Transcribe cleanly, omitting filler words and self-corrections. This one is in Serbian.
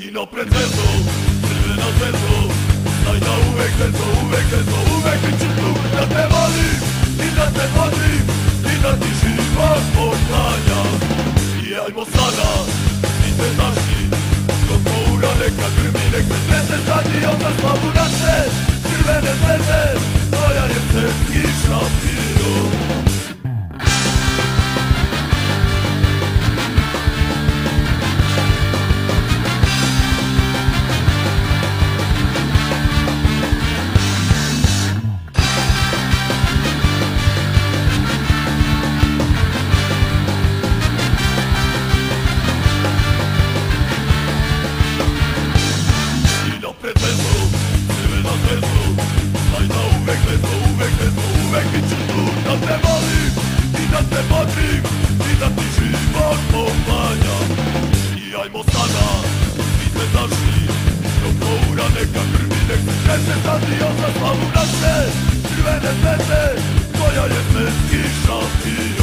Kino pred zvezdom, crvena zvezdom, znaj da uvek zvezdo, uvek biću tu da te volim i da te vodim i da ti život poklanjam. I ajmo sada, svi te naši, dok moura neka grmi, nek se trese stadion za slavu naše crvene zvezde, koja je srpski šampion. Pred zvezdom, crvena zvezdom, znaj da uvek biću tu da te volim i da te bodrim i da ti život poklanjam. I ajmo sada, svi zvezdaši, dok moura neka grmi, nek se trese stadion za slavu naše crvene zvezde, koja je svetski šampion.